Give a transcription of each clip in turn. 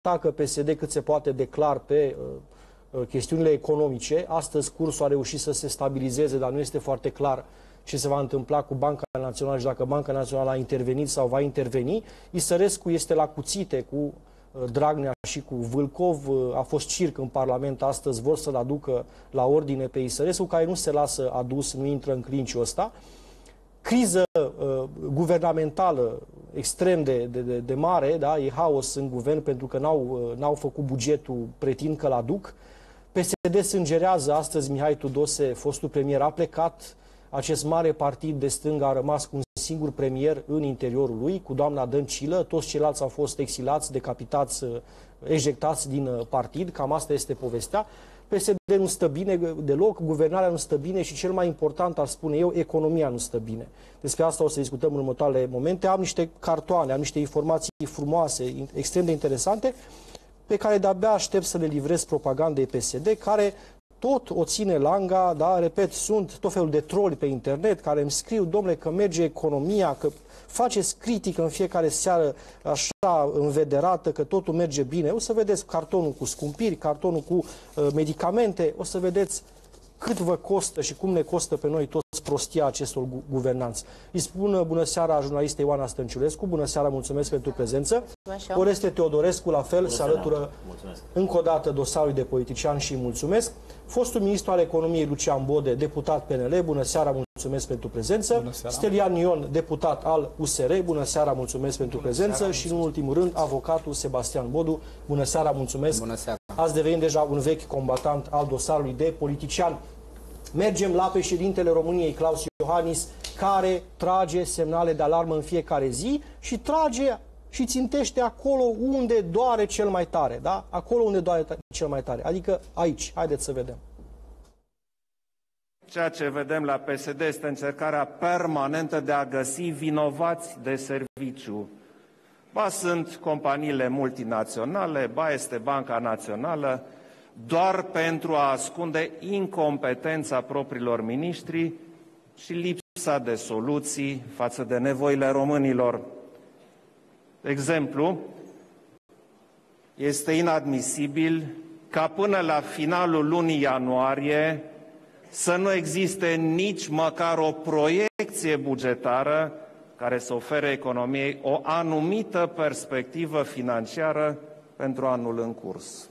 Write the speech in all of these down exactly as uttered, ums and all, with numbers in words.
atacă P S D cât se poate de clar pe uh, chestiunile economice. Astăzi cursul a reușit să se stabilizeze, dar nu este foarte clar ce se va întâmpla cu Banca Națională și dacă Banca Națională a intervenit sau va interveni. Isărescu este la cuțite cu uh, Dragnea și cu Vâlcov. Uh, a fost circ în Parlament astăzi, vor să-l aducă la ordine pe Isărescu, care nu se lasă adus, nu intră în clinciul ăsta. Criză uh, guvernamentală extrem de, de, de, de mare, da? E haos în guvern pentru că n-au uh, n-au făcut bugetul, pretind că l-aduc. P S D sângerează, astăzi Mihai Tudose, fostul premier, a plecat. Acest mare partid de stânga a rămas cu un singur premier în interiorul lui, cu doamna Dăncilă. Toți ceilalți au fost exilați, decapitați, ejectați din partid. Cam asta este povestea. P S D nu stă bine deloc, guvernarea nu stă bine și cel mai important, ar spune eu, economia nu stă bine. Despre asta o să discutăm în următoarele momente. Am niște cartoane, am niște informații frumoase, extrem de interesante, pe care de-abia aștept să le livrez propagandei P S D, care tot o ține langa, da, repet, sunt tot felul de troli pe internet care îmi scriu, domnule, că merge economia, că faceți critică în fiecare seară așa învederată, că totul merge bine. O să vedeți cartonul cu scumpiri, cartonul cu uh, medicamente, o să vedeți cât vă costă și cum ne costă pe noi toți prostia acestor gu guvernanți. Îi spun bună seara jurnalistei Ioana Stănciulescu, bună seara, mulțumesc pentru prezență. Oreste Teodorescu, la fel, se alătură încă o dată dosarului de politician și îi mulțumesc. Fostul ministru al economiei Lucian Bode, deputat P N L, bună seara, mulțumesc pentru prezență. Stelian Ion, deputat al U S R, bună seara, mulțumesc pentru bună prezență. Seara, și în ultimul rând, avocatul Sebastian Bodu, bună seara, mulțumesc. Bună seara. Ați devenit deja un vechi combatant al dosarului de politician. Mergem la președintele României, Klaus Iohannis, care trage semnale de alarmă în fiecare zi și trage și țintește acolo unde doare cel mai tare, da? Acolo unde doare cel mai tare, adică aici. Haideți să vedem. Ceea ce vedem la P S D este încercarea permanentă de a găsi vinovați de serviciu. Ba sunt companiile multinaționale, ba este Banca Națională, doar pentru a ascunde incompetența propriilor miniștri și lipsa de soluții față de nevoile românilor. De exemplu, este inadmisibil ca până la finalul lunii ianuarie să nu existe nici măcar o proiecție bugetară care să ofere economiei o anumită perspectivă financiară pentru anul în curs.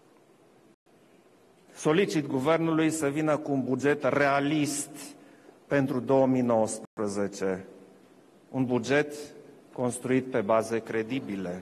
Solicit guvernului să vină cu un buget realist pentru două mii nouăsprezece, un buget construit pe baze credibile.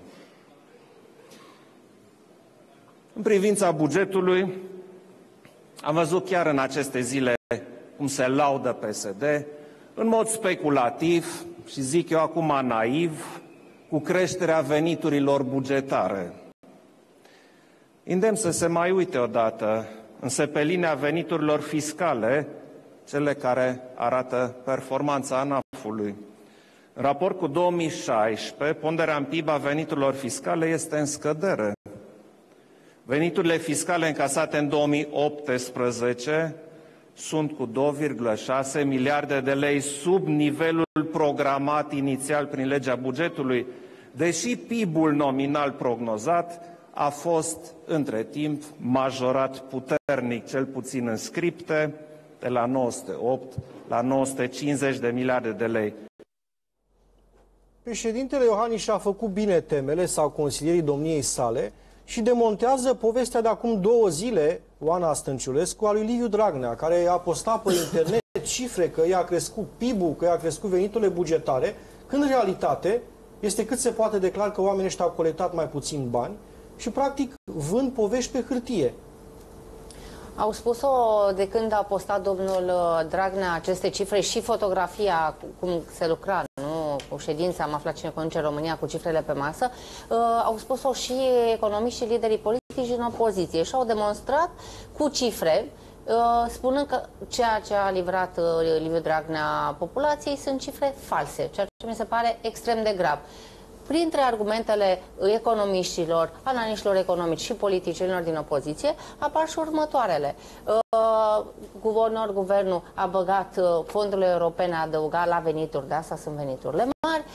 În privința bugetului, am văzut chiar în aceste zile cum se laudă P S D, în mod speculativ și zic eu acum naiv, cu creșterea veniturilor bugetare. Îndemn să se mai uite odată însepelinea veniturilor fiscale, cele care arată performanța ANAF-ului. În raport cu două mii șaisprezece, ponderea în P I B a veniturilor fiscale este în scădere. Veniturile fiscale încasate în două mii optsprezece sunt cu două virgulă șase miliarde de lei sub nivelul programat inițial prin legea bugetului, deși P I B-ul nominal prognozat a fost, între timp, majorat puternic, cel puțin în scripte, de la nouă sute opt la nouă sute cincizeci de miliarde de lei. Președintele Iohannis și-a făcut bine temele sau consilierii domniei sale și demontează povestea de acum două zile, Oana Stănciulescu, a lui Liviu Dragnea, care a postat pe internet cifre că i-a crescut P I B-ul, că i-a crescut veniturile bugetare, când în realitate este cât se poate de clar că oamenii ăștia au colectat mai puțin bani și practic vând povești pe hârtie. Au spus-o de când a postat domnul Dragnea aceste cifre și fotografia cum se lucra, nu? Cu ședința, am aflat cine conduce România cu cifrele pe masă. Uh, au spus-o și economiști și liderii politici din opoziție și au demonstrat cu cifre, uh, spunând că ceea ce a livrat uh, Liviu Dragnea populației sunt cifre false, ceea ce mi se pare extrem de grav. Printre argumentele economiștilor, analiștilor economici și politicienilor din opoziție apar și următoarele. Uh, guvernor, guvernul a băgat uh, fondurile europene, a adăugat la venituri, de asta sunt veniturile mari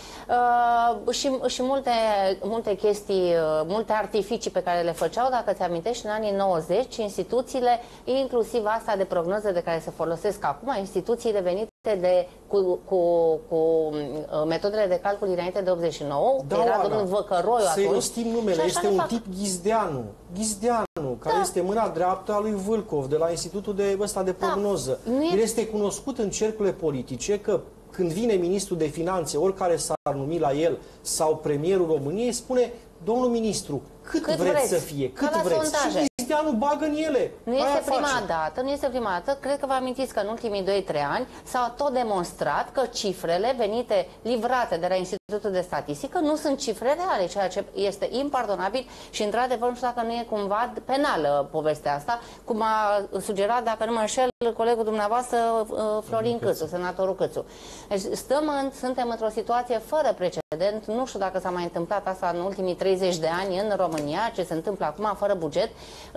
uh, și, și multe, multe chestii, uh, multe artificii pe care le făceau, dacă ți amintești, în anii nouăzeci, instituțiile, inclusiv asta de prognoză de care se folosesc acum, instituțiile venite de, cu, cu, cu uh, metodele de calcul dinainte de optzeci și nouă, da, era Oana, domnul Văcăroiu atunci. Să-i rostim numele, este un fac... tip Ghizdeanu, Ghizdeanu, care da. este mâna dreaptă a lui Vâlcov, de la Institutul de, ăsta de prognoză. Da. El este cunoscut în cercurile politice că când vine ministrul de finanțe, oricare s-ar numi la el, sau premierul României, spune: domnul ministru, cât, cât vreți, vreți să fie, cât vreți. Și Ghizdeanu bagă în ele. Nu este Aia prima face. dată, nu este prima dată. Cred că vă amintiți că în ultimii doi trei ani s-a tot demonstrat că cifrele venite, livrate de la Institutul de Statistică, nu sunt cifre reale, ceea ce este impardonabil și, într-adevăr, nu știu dacă nu e cumva penală povestea asta, cum a sugerat, dacă nu mă înșel, colegul dumneavoastră, Florin Câțu, senatorul Câțu. Deci stăm în, suntem într-o situație fără precedent. Nu știu dacă s-a mai întâmplat asta în ultimii treizeci de ani în România, ce se întâmplă acum fără buget,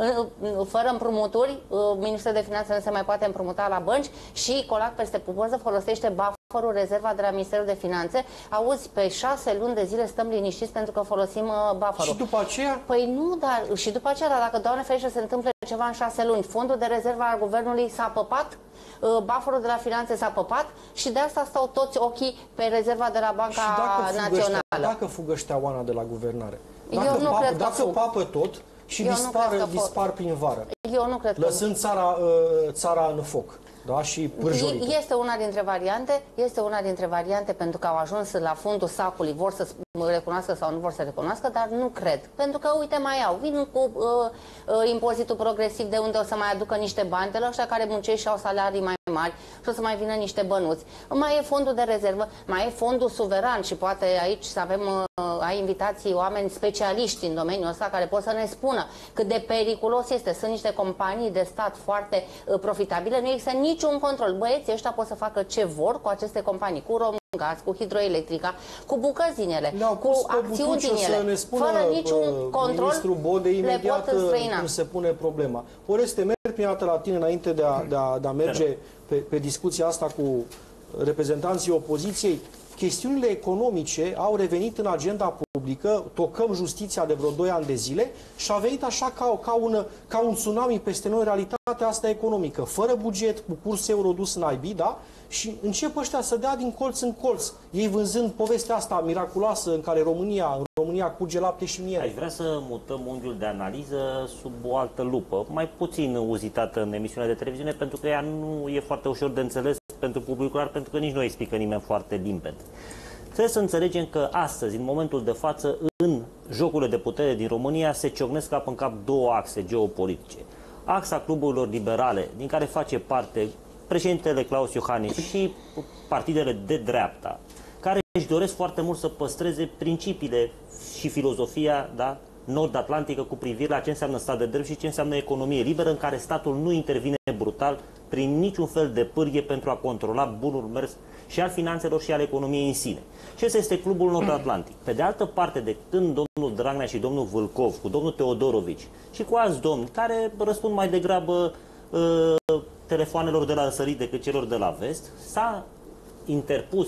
fără împrumuturi, Ministerul de Finanțe nu se mai poate împrumuta la bănci și colac peste pupoză folosește bufferul, rezerva de la Ministerul de Finanțe. Auzi, pe șase luni de zile stăm liniștiți pentru că folosim bufferul. Și după aceea? Păi nu, dar și după aceea, dacă, Doamne ferește, se întâmplă ceva în șase luni, fondul de rezervă al guvernului s-a păpat, bufferul de la finanțe s-a păpat și de asta stau toți ochii pe rezerva de la Banca Națională. Dacă fugă ăștia, Oana, de la guvernare? Dacă, Eu nu papă, cred că dacă fug. papă tot și dispar, dispar prin vară. Eu nu cred că lăsând țara, țara în foc. Da? Și pârjolită. Este una dintre variante, este una dintre variante pentru că au ajuns la fundul sacului, vor să recunoască sau nu vor să recunoască, dar nu cred. Pentru că, uite, mai au, vin cu uh, uh, impozitul progresiv de unde o să mai aducă niște bani de la ăștia care muncesc și au salarii mai mari și o să mai vină niște bănuți. Mai e fondul de rezervă, mai e fondul suveran și poate aici să avem uh, ai invitații, oameni specialiști în domeniul ăsta care pot să ne spună cât de periculos este. Sunt niște companii de stat foarte uh, profitabile, nu există niciun control. Băieții ăștia pot să facă ce vor cu aceste companii, cu Romgaz, cu Hidroelectrica, cu bucăzinele, cu acțiuni din ele, fără niciun control. Ministrul Bode imediat cum se pune problema. Oreste, merg prima dată la tine înainte de a, de a, de a merge pe, pe discuția asta cu reprezentanții opoziției. Chestiunile economice au revenit în agenda publică, tocăm justiția de vreo doi ani de zile și a venit așa ca, ca, un, ca un tsunami peste noi realitatea asta economică, fără buget, cu curs euro dus în I B, da? Și încep ăștia să dea din colț în colț, ei vânzând povestea asta miraculoasă în care România, în România curge lapte și miere. Aș vrea să mutăm unghiul de analiză sub o altă lupă, mai puțin uzitată în emisiunea de televiziune, pentru că ea nu e foarte ușor de înțeles pentru publicul larg, pentru că nici nu explică nimeni foarte limpede. Trebuie să înțelegem că astăzi, în momentul de față, în jocurile de putere din România se ciocnesc cap în cap două axe geopolitice. Axa cluburilor liberale, din care face parte președintele Claus Iohannis și partidele de dreapta, care își doresc foarte mult să păstreze principiile și filozofia, da, nord-atlantică cu privire la ce înseamnă stat de drept și ce înseamnă economie liberă, în care statul nu intervine brutal prin niciun fel de pârghie pentru a controla bunul mers și al finanțelor și al economiei în sine. Și ăsta este clubul nord-atlantic. Pe de altă parte, de când domnul Dragnea și domnul Vâlcov, cu domnul Teodorovici și cu alți domni, care răspund mai degrabă uh, telefoanelor de la răsărit decât celor de la vest, s-a interpus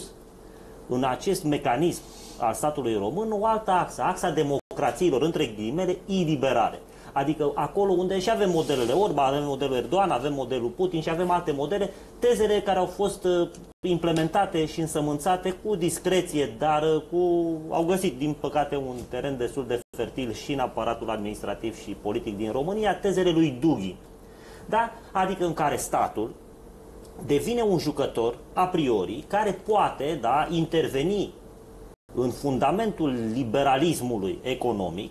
în acest mecanism al statului român o altă axă, axa democrațiilor, între ghilimele, iliberale. Adică acolo unde și avem modelele Orban, avem modelul Erdogan, avem modelul Putin și avem alte modele, tezele care au fost implementate și însămânțate cu discreție, dar cu, au găsit, din păcate, un teren destul de fertil și în aparatul administrativ și politic din România, tezele lui Dughi. Da? Adică în care statul devine un jucător a priori care poate, da, interveni în fundamentul liberalismului economic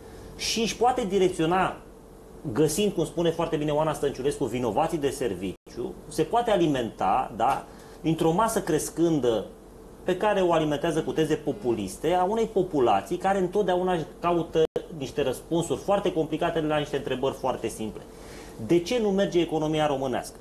și își poate direcționa, găsind, cum spune foarte bine Oana Stănciulescu, vinovații de serviciu, se poate alimenta, da, într-o masă crescândă pe care o alimentează cu teze populiste a unei populații care întotdeauna caută niște răspunsuri foarte complicate la niște întrebări foarte simple. De ce nu merge economia românească?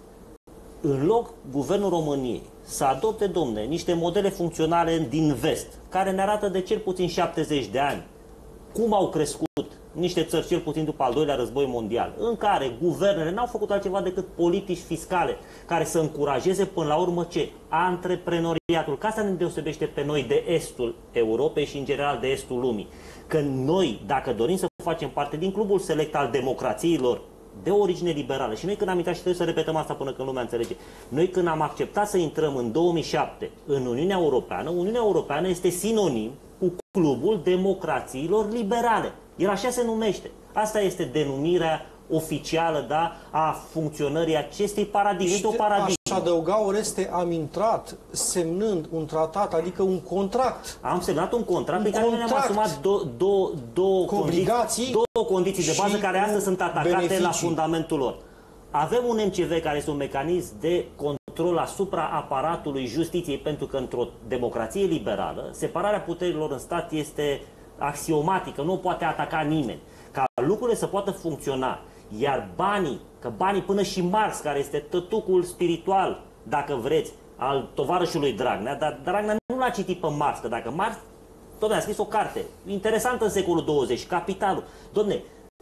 În loc, guvernul României să adopte, domne, niște modele funcționale din vest, care ne arată de cel puțin șaptezeci de ani cum au crescut niște țări, cel puțin după al doilea război mondial, în care guvernele n-au făcut altceva decât politici fiscale care să încurajeze până la urmă ce? Antreprenoriatul. Că asta ne deosebește pe noi de estul Europei și în general de estul lumii. Că noi, dacă dorim să facem parte din clubul select al democrațiilor de origine liberală, și noi când am intrat, și trebuie să repetăm asta până când lumea înțelege, noi când am acceptat să intrăm în două mii șapte în Uniunea Europeană, Uniunea Europeană este sinonim cu clubul democrațiilor liberale. El așa se numește. Asta este denumirea oficială, da, a funcționării acestei paradigme. Este o paradigmă. Aș adăuga, Oreste, am intrat semnând un tratat, adică un contract. Am semnat un contract pe care ne-am asumat două, două, două, condiții, două condiții de bază care astăzi sunt atacate beneficii. La fundamentul lor. Avem un M C V care este un mecanism de control asupra aparatului justiției, pentru că într-o democrație liberală, separarea puterilor în stat este axiomatică, nu o poate ataca nimeni. Ca lucrurile să poată funcționa, iar banii, că banii până și Marx, care este tătucul spiritual, dacă vreți, al tovarășului Dragnea, dar Dragnea nu l-a citit pe Marx, că dacă Marx, dom'le, a scris o carte interesantă în secolul douăzeci, Capitalul. Dom'le,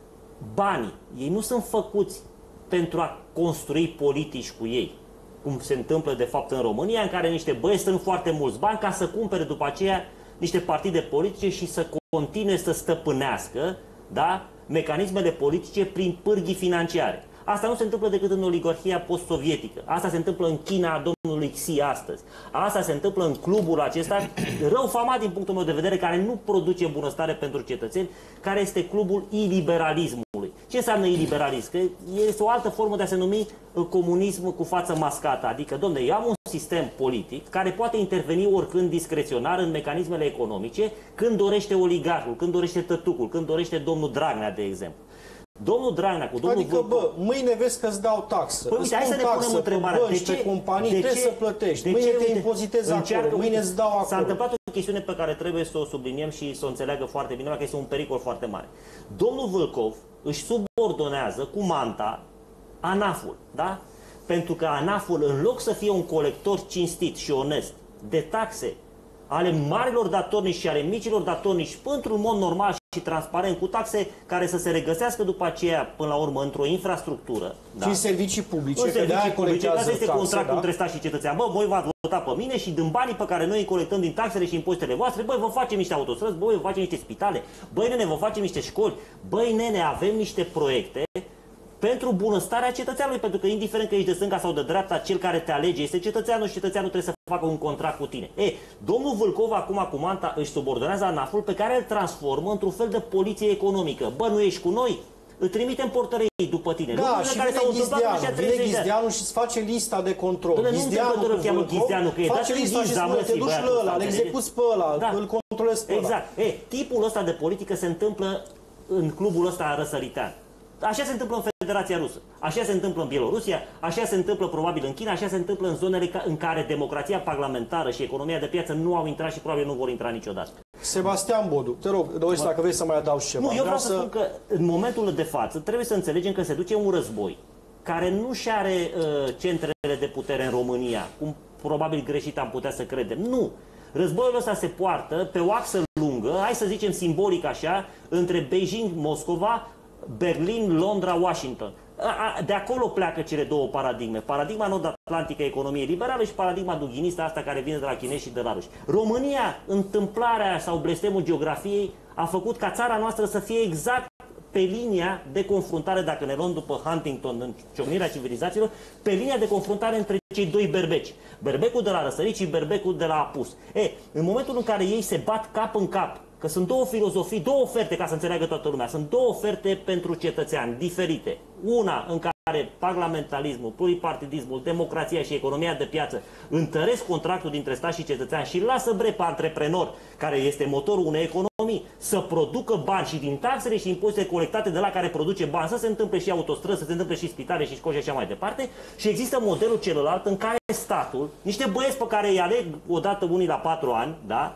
banii, ei nu sunt făcuți pentru a construi politici cu ei, cum se întâmplă de fapt în România, în care niște băieți strâng foarte mulți bani ca să cumpere după aceea niște partide politice și să continue să stăpânească, da, mecanismele politice prin pârghii financiare. Asta nu se întâmplă decât în oligarhia post-sovietică. Asta se întâmplă în China a domnului Xi astăzi. Asta se întâmplă în clubul acesta, rău famat din punctul meu de vedere, care nu produce bunăstare pentru cetățeni, care este clubul iliberalismului. Ce înseamnă iliberalism? Că este o altă formă de a se numi comunism cu față mascată. Adică, domne, eu am un sistem politic care poate interveni oricând discreționar în mecanismele economice, când dorește oligarhul, când dorește tătucul, când dorește domnul Dragnea, de exemplu. Domnul Dragnea cu domnul Adică, bă, mâine vezi că îți dau taxă. Păi, uite, hai să ne punem întrebarea. Pe bănci, pe companii, de trebuie ce? Să plătești. Mâine te impozitezi acolo, mâine îți dau acolo. S-a întâmplat o chestiune pe care trebuie să o subliniem și să o înțeleagă foarte bine, că este un pericol foarte mare. Domnul Vâlcov își subordonează cu manta ANAF-ul, da? Pentru că ANAF-ul, în loc să fie un colector cinstit și onest de taxe ale marilor datornici și ale micilor datornici, într-un mod normal și transparent, cu taxe care să se regăsească după aceea, până la urmă, într-o infrastructură. Și da? În servicii publice. În servicii publice, asta este taxe, contractul da? între stat și cetățean. Bă, voi v-ați votat pe mine și din banii pe care noi îi colectăm din taxele și impozitele voastre, băi, vă facem niște autostrăzi, băi, vă facem niște spitale, băi, nene, vă facem niște școli, băi, nene, avem niște proiecte pentru bunăstarea cetățeanului, pentru că indiferent că ești de stânga sau de dreapta, cel care te alege este cetățeanul și cetățeanul trebuie să facă un contract cu tine. E, domnul Vâlcov acum cu manta își subordonează ANAF-ul, pe care îl transformă într-un fel de poliție economică. Bă, nu ești cu noi? Îl trimitem portărei după tine. Da, lucrurile și care vine Ghizdeanu, vine Ghizdeanu și îți face lista de control. Doamne, Ghizdeanu nu îl cheamă Ghizdeanu, că e face lista și spune, te duci la ăla, îl execuți pe ăla, da. Îl controlezi pe ăla. Exact. E, tipul ăsta de politică se întâmplă în clubul ăsta răsăritean. Așa se întâmplă în Federația Rusă, așa se întâmplă în Bielorusia, așa se întâmplă probabil în China, așa se întâmplă în zonele în care democrația parlamentară și economia de piață nu au intrat și probabil nu vor intra niciodată. Sebastian Bodu, te rog, Doris, dacă vrei să mai adaugi ceva. Nu, eu vreau să spun că în momentul de față trebuie să înțelegem că se duce un război care nu și are uh, centrele de putere în România, cum probabil greșit am putea să credem. Nu! Războiul ăsta se poartă pe o axă lungă, hai să zicem simbolic așa, între Beijing, Moscova, Berlin, Londra, Washington. De acolo pleacă cele două paradigme. Paradigma nord-atlantică economiei liberale și paradigma dughinistă asta care vine de la chinezi și de la ruși. România, întâmplarea sau blestemul geografiei a făcut ca țara noastră să fie exact pe linia de confruntare, dacă ne luăm după Huntington în ciocnirea civilizațiilor, pe linia de confruntare între cei doi berbeci. Berbecul de la răsărit și berbecul de la apus. E, în momentul în care ei se bat cap în cap, că sunt două filozofii, două oferte, ca să înțeleagă toată lumea, sunt două oferte pentru cetățeani diferite. Una în care parlamentarismul, pluripartidismul, democrația și economia de piață întăresc contractul dintre stat și cetățean și lasă bre pe antreprenor, care este motorul unei economii, să producă bani și din taxele și impozite colectate de la care produce bani, să se întâmple și autostrăzi, să se întâmple și spitale și școli și așa mai departe. Și există modelul celălalt în care statul, niște băieți pe care îi aleg odată unii la patru ani, da?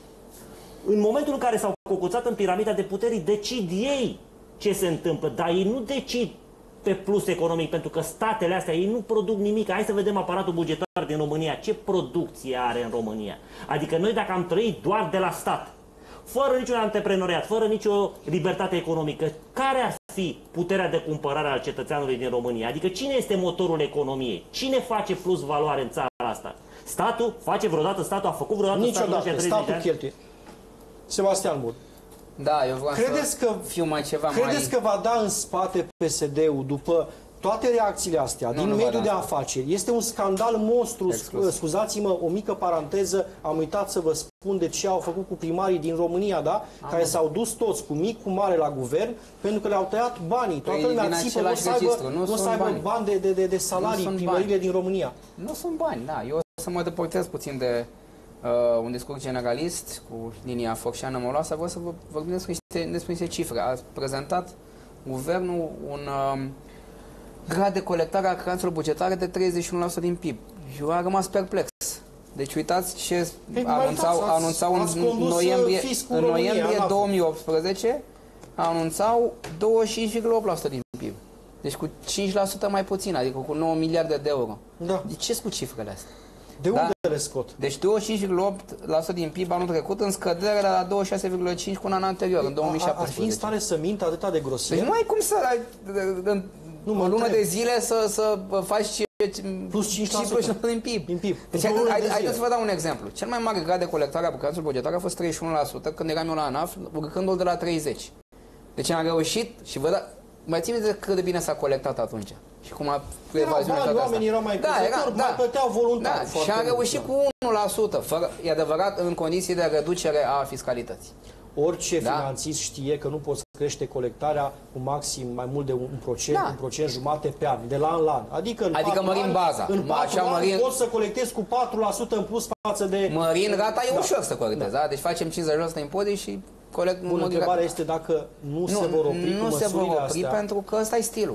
În momentul în care s-au cocoțat în piramida de puteri, decid ei ce se întâmplă, dar ei nu decid pe plus economic, pentru că statele astea, ei nu produc nimic. Hai să vedem aparatul bugetar din România. Ce producție are în România? Adică noi, dacă am trăit doar de la stat, fără niciun antreprenoriat, fără nicio libertate economică, care ar fi puterea de cumpărare al cetățeanului din România? Adică cine este motorul economiei? Cine face plus valoare în țara asta? Statul? Face vreodată statul? A făcut vreodată Niciodată. statul? Statul cheltuie. Sebastian Bud. Da, eu vreau credeți să că, fiu mai ceva credeți mai... că va da în spate P S D-ul după toate reacțiile astea Nu, din nu mediul va de da. afaceri? Este un scandal monstru. Exclus. Scuzați-mă, o mică paranteză, am uitat să vă spun de ce au făcut cu primarii din România, da? Am care s-au dus toți cu mic, cu mare la guvern, pentru că le-au tăiat banii. Toată Păi, lumea din țipă, nu același să aibă, registru, nu nu sunt să aibă bani. bani de, de, de, de salarii sunt primările bani. din România. Nu sunt bani, da. Eu o să mă deportez puțin de uh, un discurs generalist cu linia Focșeană-Moloasa. Vreau să vă vorbim despre niște, despre niște cifre. A prezentat guvernul un uh, grad de colectare a creanțelor bugetare de treizeci și unu la sută din P I B. Eu am rămas perplex. Deci uitați ce Păi, anunțau, uitați, ați- anunțau ați în condus, noiembrie, fiscul în România, noiembrie la- două mii optsprezece, anunțau douăzeci și cinci virgulă opt la sută din P I B. Deci cu cinci la sută mai puțin, adică cu nouă miliarde de euro. Da. De ce cu cifrele astea? De unde Da. le scot? Deci douăzeci și cinci virgulă opt la sută din P I B anul trecut, în scădere la douăzeci și șase virgulă cinci cu un an anterior, în două mii Ar fi în șaptesprezece. stare să mintă atâta de grosier? Deci nu ai cum să ai în Nu, mă o lună întreb. de zile să, să faci ce, Plus cinci la sută din P I B. din P I B. Deci, Într-o lună de haideți zile. să vă dau un exemplu. Cel mai mare grad de colectare a bucăților bugetare a fost treizeci și unu la sută când eram eu la ANAF, urcându-l de la treizeci. Deci am reușit și vă da... Mai țineți de cât de bine s-a colectat atunci. Și cum a Erau evaziunea bani, toată oamenii asta. erau mai da, crezători, mai plăteau voluntar Da, foarte și a mult, reușit da. cu unu la sută, fără, e adevărat, în condiții de reducere a fiscalității. Orice Da. finanțist știe că nu poți crește colectarea cu maxim mai mult de un procent, Da. un procent jumate pe an, de la an la an. Adică în Adică patru mărim ani, baza. În Mă, patru așa ani mărim- poți să colectezi cu patru la sută în plus față de... Mărind rata e Da. ușor să corectezi, da. da? Deci facem cincizeci la sută impozit și colect... Bun, mărim întrebarea rata. este dacă nu, se vor opri nu cu se vor măsurile opri astea. pentru că ăsta e stilul.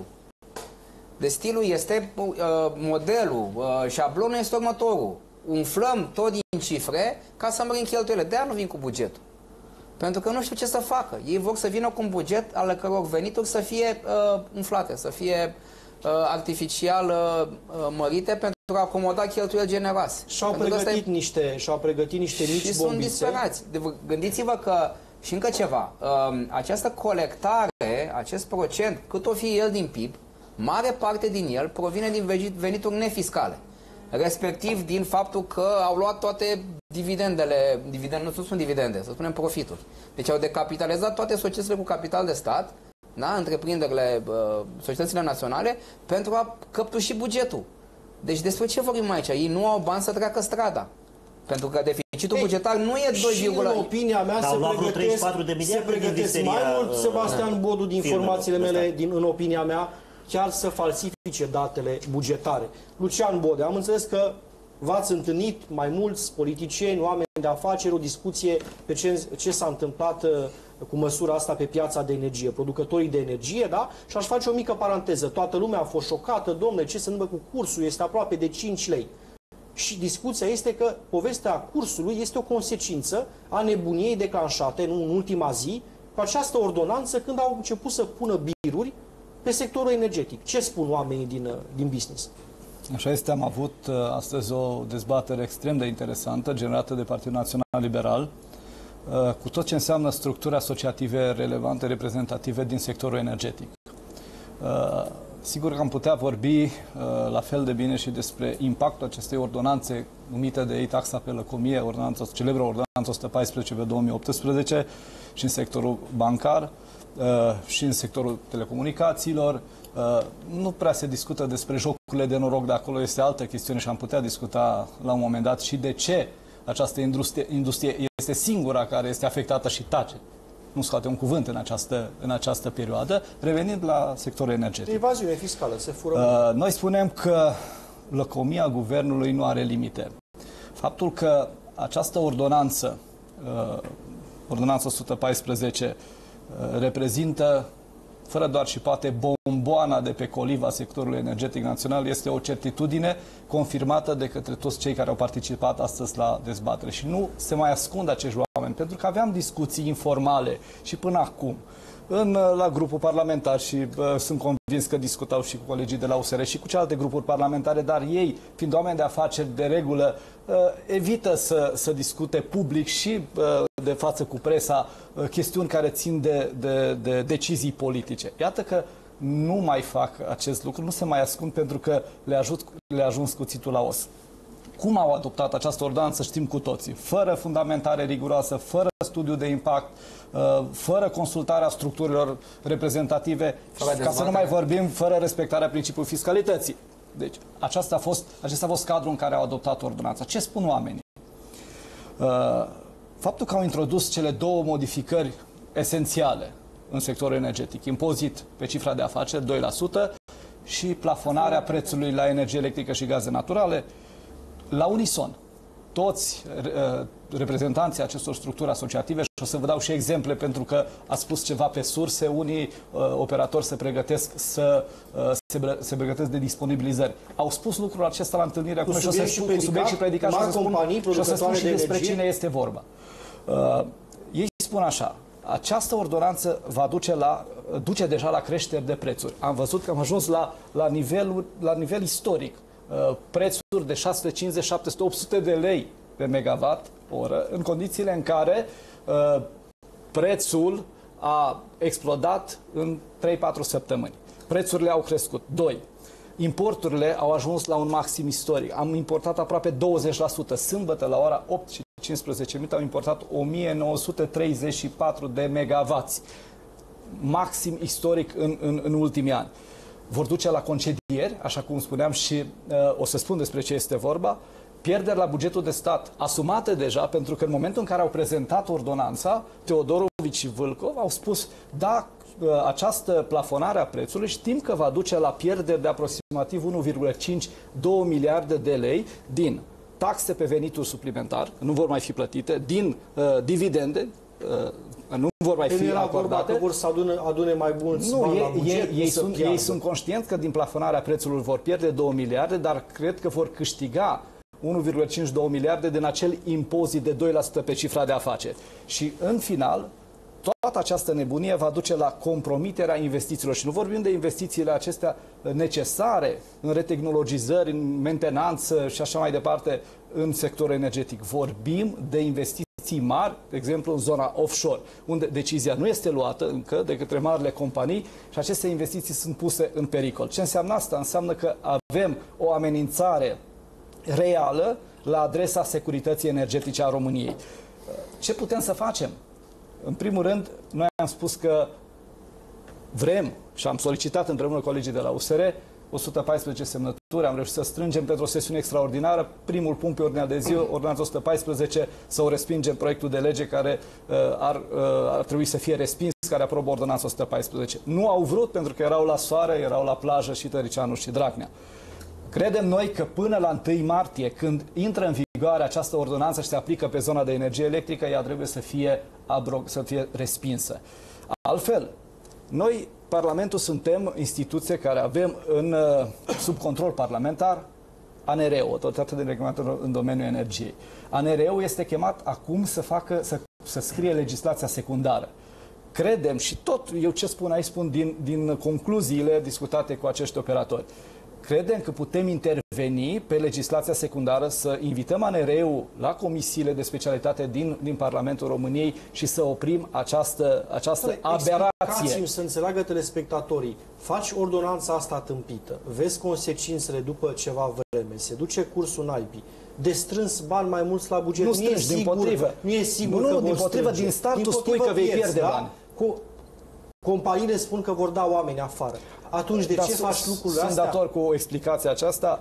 De stilul este uh, modelul, uh, șablonul este următorul. Umflăm tot din cifre ca să mărim cheltuielile. De-aia nu vin cu bugetul. Pentru că nu știu ce să facă. Ei vor să vină cu un buget ale căror venituri să fie uh, umflate, să fie uh, artificial uh, mărite pentru a acomoda cheltuieli generoase. Și-au Pentru că ăsta e- pregătit, niște, și-au pregătit niște mici și sunt bombițe. disperați. De- Gândiți-vă că, și încă ceva, um, această colectare, acest procent, cât o fi el din P I B, mare parte din el provine din vegi- venituri nefiscale. Respectiv din faptul că au luat toate dividendele, dividend, nu sunt dividende, să spunem profituri. Deci au decapitalizat toate societățile cu capital de stat, da, întreprinderile, uh, societățile naționale, pentru a căptuși bugetul. Deci despre ce vorbim aici? Ei nu au bani să treacă strada. Pentru că deficitul Ei, bugetar nu e doi Și în opinia mea Dar se au luat vreo treizeci și pregătesc, patru de se miliarde din pregătesc visteria, mai mult, uh, Sebastian Bodu, din firmelor informațiile de mele, stat. din, în opinia mea, chiar să falsifice datele bugetare. Lucian Bode, am înțeles că v-ați întâlnit mai mulți politicieni, oameni de afaceri, o discuție pe ce, ce s-a întâmplat uh, cu măsura asta pe piața de energie, producătorii de energie, da? Și aș face o mică paranteză. Toată lumea a fost șocată, domnule, ce se întâmplă cu cursul, este aproape de cinci lei. Și discuția este că povestea cursului este o consecință a nebuniei declanșate în ultima zi cu această ordonanță când au început să pună biruri pe sectorul energetic. Ce spun oamenii din, din business? Așa este, am avut uh, astăzi o dezbatere extrem de interesantă generată de Partidul Național Liberal uh, cu tot ce înseamnă structuri asociative relevante, reprezentative din sectorul energetic. Uh, sigur că am putea vorbi uh, la fel de bine și despre impactul acestei ordonanțe numite de ei taxa pe lăcomie, ordonanța, celebră ordonanță o sută paisprezece pe două mii optsprezece și în sectorul bancar uh, și în sectorul telecomunicațiilor. Uh, nu prea se discută despre jocurile de noroc, de acolo este altă chestiune și am putea discuta la un moment dat și de ce această industrie, industrie este singura care este afectată și tace. Nu scoate un cuvânt în această, în această perioadă. Revenind la sectorul energetic. Evaziune fiscală, se fură. Uh, noi spunem că lăcomia guvernului nu are limite. Faptul că această ordonanță, uh, ordonanța o sută paisprezece, uh, reprezintă fără doar și poate bomboana de pe coliva sectorului energetic național, este o certitudine confirmată de către toți cei care au participat astăzi la dezbatere. Și nu se mai ascund acești oameni, pentru că aveam discuții informale și până acum în, la grupul parlamentar și uh, sunt convins că discutau și cu colegii de la U S R și cu celelalte grupuri parlamentare, dar ei, fiind oameni de afaceri de regulă, uh, evită să, să discute public și uh, de față cu presa uh, chestiuni care țin de, de, de decizii politice. Iată că nu mai fac acest lucru, nu se mai ascund pentru că le, ajut, le ajuns cuțitul la os. Cum au adoptat această ordonanță știm cu toții, fără fundamentare riguroasă, fără studiu de impact, fără consultarea structurilor reprezentative, ca să nu mai vorbim, fără respectarea principiului fiscalității. Deci, aceasta a fost, acesta a fost cadrul în care au adoptat ordonanța. Ce spun oamenii? Faptul că au introdus cele două modificări esențiale în sectorul energetic, impozit pe cifra de afaceri, doi la sută, și plafonarea prețului la energie electrică și gaze naturale, la unison, toți uh, reprezentanții acestor structuri asociative, și o să vă dau și exemple pentru că a spus ceva pe surse, unii uh, operatori se pregătesc să uh, se, se pregătesc de disponibilizări. Au spus lucrul acesta la întâlnirea cu, cu și o să spun cu subiect și predicat și o să spun, și o să spun și de despre cine este vorba. Uh, ei spun așa: această ordonanță va duce, la, duce deja la creșteri de prețuri. Am văzut că am ajuns la, la, nivel, la nivel istoric. Prețuri de șase sute cincizeci, șapte sute, opt sute de lei pe megawatt oră, în condițiile în care uh, prețul a explodat în trei patru săptămâni. Prețurile au crescut. Doi. Importurile au ajuns la un maxim istoric. Am importat aproape douăzeci la sută. Sâmbătă, la ora opt și cincisprezece minute, am importat o mie nouă sute treizeci și patru de megawatts. Maxim istoric în, în, în ultimii ani. Vor duce la concedieri, așa cum spuneam, și uh, o să spun despre ce este vorba, pierderi la bugetul de stat asumate deja, pentru că în momentul în care au prezentat ordonanța, Teodorovici și Vâlcov au spus: da, uh, această plafonare a prețului știm că va duce la pierderi de aproximativ unu virgulă cinci două miliarde de lei din taxe pe venituri suplimentar, nu vor mai fi plătite, din uh, dividende, uh, nu vor mai fi acordate. Că vor să adune, adune mai mulți nu, bani ei, la buget, ei, ei, sunt, ei sunt conștienți că din plafonarea prețului vor pierde două miliarde, dar cred că vor câștiga unu virgulă cinci două miliarde din acel impozit de doi la sută pe cifra de afaceri. Și în final, toată această nebunie va duce la compromiterea investițiilor. Și nu vorbim de investițiile acestea necesare în retehnologizări, în mentenanță și așa mai departe în sectorul energetic. Vorbim de investiții mari, de exemplu în zona offshore, unde decizia nu este luată încă de către marile companii și aceste investiții sunt puse în pericol. Ce înseamnă asta? Înseamnă că avem o amenințare reală la adresa securității energetice a României. Ce putem să facem? În primul rând, noi am spus că vrem și am solicitat împreună cu colegii de la U S R o sută paisprezece semnături, am reușit să strângem pentru o sesiune extraordinară. Primul punct pe ordinea de zi, ordonanța o sută paisprezece, să o respingem proiectul de lege care uh, ar, uh, ar trebui să fie respins, care aprobă ordonanța o sută paisprezece. Nu au vrut pentru că erau la soare, erau la plajă și Tăricianu și Dragnea. Credem noi că până la întâi martie, când intră în vigoare această ordonanță și se aplică pe zona de energie electrică, ea trebuie să fie, abrog, să fie respinsă. Altfel, noi, Parlamentul, suntem instituție care avem în, sub control parlamentar A N R-ul, Autoritatea de Reglementare în domeniul energiei. A N R-ul este chemat acum să facă, să, să scrie legislația secundară. Credem, și tot eu ce spun aici spun din, din concluziile discutate cu acești operatori, credem că putem interveni pe legislația secundară, să invităm A N R-ul la comisiile de specialitate din, din Parlamentul României și să oprim această, această aberație. Explicați-mi să înțeleagă telespectatorii. Faci ordonanța asta tâmpită, vezi consecințele după ceva vreme, se duce cursul naipii, de strâns bani mai mulți la buget. Nu strângi, din potrivă. Nu e sigur nu, că nu, vor din potrivă, strânge. din start tu spui potrivă că vei pierzi, pierde da? bani. Cu companiile spun că vor da oameni afară. Atunci de da, ce faci lucrurile sunt astea? Sunt dator cu explicația aceasta.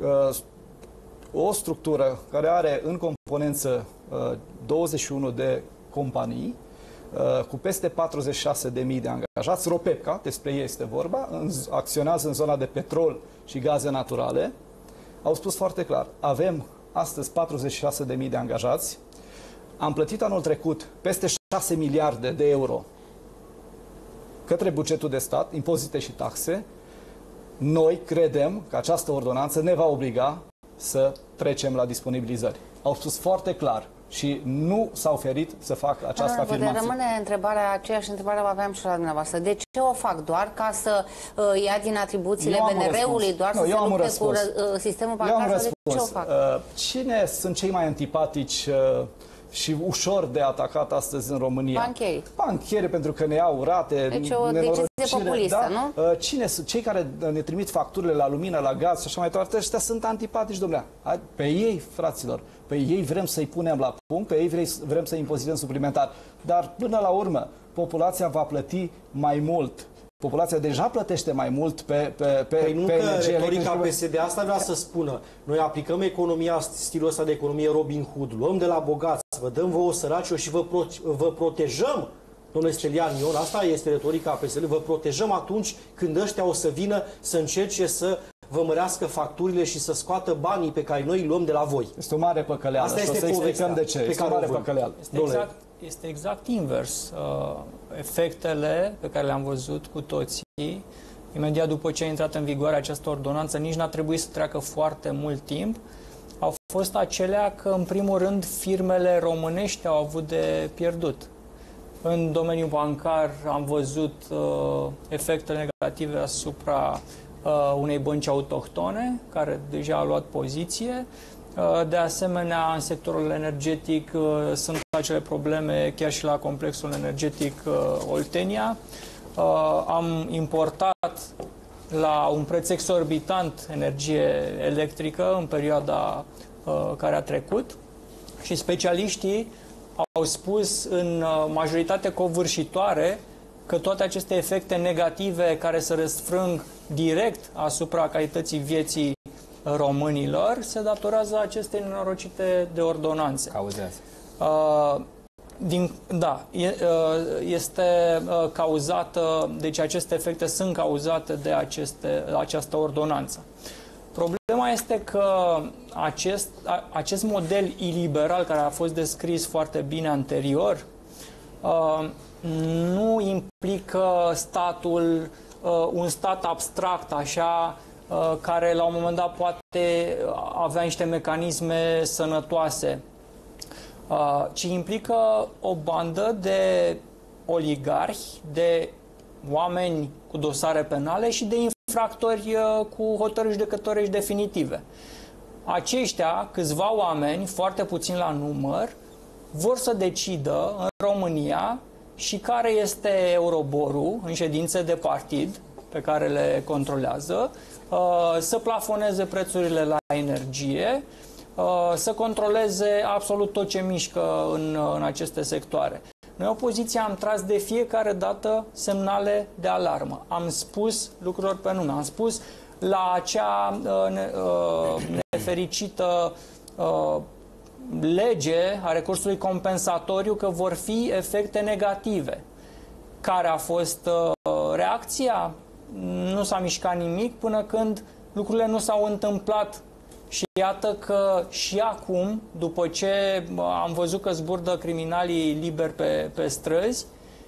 O structură care are în componență douăzeci și unu de companii cu peste patruzeci și șase de mii de angajați, Ropepca, despre ei este vorba, acționează în zona de petrol și gaze naturale, au spus foarte clar: avem astăzi patruzeci și șase de mii de angajați, am plătit anul trecut peste șase miliarde de euro către bugetul de stat, impozite și taxe. Noi credem că această ordonanță ne va obliga să trecem la disponibilizări. Au spus foarte clar și nu s-au ferit să facă această afirmație. Rămâne întrebarea, aceeași întrebare o aveam și la dumneavoastră. De ce o fac? Doar ca să uh, ia din atribuțiile B N R-ului, doar nu, să se lupte cu uh, sistemul bancar? Sau de ce o fac? Uh, cine sunt cei mai antipatici uh, și ușor de atacat astăzi în România? Bancherii. Bancherii, pentru că ne iau rate, deci o decizie populistă, da? nu? Cine sunt cei care ne trimit facturile la lumină, la gaz și așa mai departe? Ăștia sunt antipatici, domnule. Pe ei, fraților, pe ei vrem să-i punem la punct, pe ei vrem să-i impozităm suplimentar. Dar până la urmă, populația va plăti mai mult. Populația deja plătește mai mult pe, pe, pe, păi nu pe că energie retorica electrică. P S D asta vrea să spună. Noi aplicăm economia, stilul ăsta de economie Robin Hood, luăm de la bogați, vă dăm vouă săracilor și vă, pro, vă protejăm, domnule Stelian Ion, asta este retorica P S D, vă protejăm atunci când ăștia o să vină să încerce să vă mărească facturile și să scoată banii pe care noi îi luăm de la voi. Este o mare păcăleală. Asta este este să explicăm de ce. Pe este care o mare o văd. păcăleală. Este exact, este exact invers. Uh, efectele pe care le-am văzut cu toții, imediat după ce a intrat în vigoare această ordonanță, nici n-a trebuit să treacă foarte mult timp, au fost acelea că, în primul rând, firmele românești au avut de pierdut. În domeniul bancar am văzut uh, efectele negative asupra uh, unei bănci autohtone, care deja a luat poziție. Uh, de asemenea, în sectorul energetic uh, sunt acele probleme chiar și la complexul energetic uh, Oltenia. Uh, am importat la un preț exorbitant energie electrică în perioada uh, care a trecut și specialiștii au spus în majoritate covârșitoare că toate aceste efecte negative care se răsfrâng direct asupra calității vieții românilor se datorează acestei nenorocite de ordonanțe. Cauzează. Uh, din, da, e, este cauzată, deci aceste efecte sunt cauzate de aceste, această ordonanță. Problema este că acest, acest model iliberal care a fost descris foarte bine anterior nu implică statul, un stat abstract, așa, care la un moment dat poate avea niște mecanisme sănătoase, ci implică o bandă de oligarhi, de oameni cu dosare penale și de infractori cu hotărâri judecătorești definitive. Aceștia, câțiva oameni, foarte puțin la număr, vor să decidă în România și care este euroborul în ședințe de partid pe care le controlează, să plafoneze prețurile la energie, să controleze absolut tot ce mișcă în, în aceste sectoare. Noi, opoziția, am tras de fiecare dată semnale de alarmă. Am spus lucrurilor pe nume. Am spus la acea uh, ne, uh, nefericită uh, lege a recursului compensatoriu că vor fi efecte negative. Care a fost uh, reacția? Nu s-a mișcat nimic până când lucrurile nu s-au întâmplat. Și iată că și acum, după ce am văzut că zburdă criminalii liberi pe, pe străzi,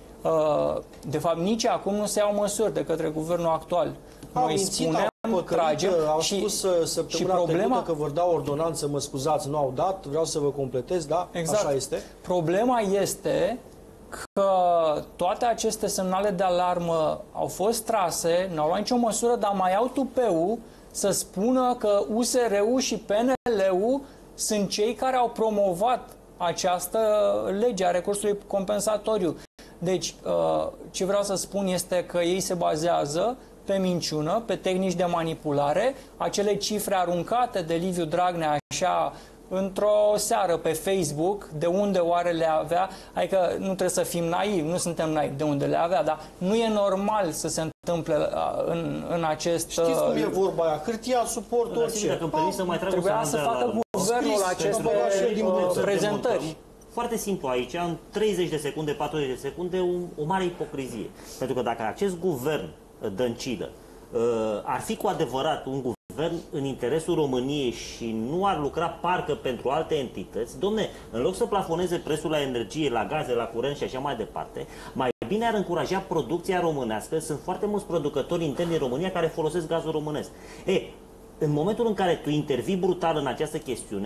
de fapt nici acum nu se iau măsuri de către guvernul actual. Noi spunem, tragem au și, spus săptămâna și problema... trecută că vor da ordonanță, mă scuzați, nu au dat, vreau să vă completez, da, exact. Așa este. Problema este că toate aceste semnale de alarmă au fost trase, n-au luat nicio măsură, dar mai au tupeu să spună că U S R-ul și P N L-ul sunt cei care au promovat această lege a recursului compensatoriu. Deci, ce vreau să spun este că ei se bazează pe minciună, pe tehnici de manipulare, acele cifre aruncate de Liviu Dragnea așa într-o seară pe Facebook, de unde oare le avea, adică nu trebuie să fim naivi, nu suntem naivi de unde le avea, dar nu e normal să se întâmple în, în acest... Știți cum e vorba aia? Hârtia, suport, orice. Dacă îmi permis să mai trag Trebuia să facă guvernul aceste prezentări. Foarte simplu aici, în treizeci de secunde, patruzeci de secunde, o, o mare ipocrizie. Pentru că dacă acest guvern Dăncilă ar fi cu adevărat un guvern în interesul României și nu ar lucra parcă pentru alte entități, domne, în loc să plafoneze prețul la energie, la gaze, la curent și așa mai departe, mai bine ar încuraja producția românească. Sunt foarte mulți producători interni în România care folosesc gazul românesc. E, în momentul în care tu intervii brutal în această chestiune,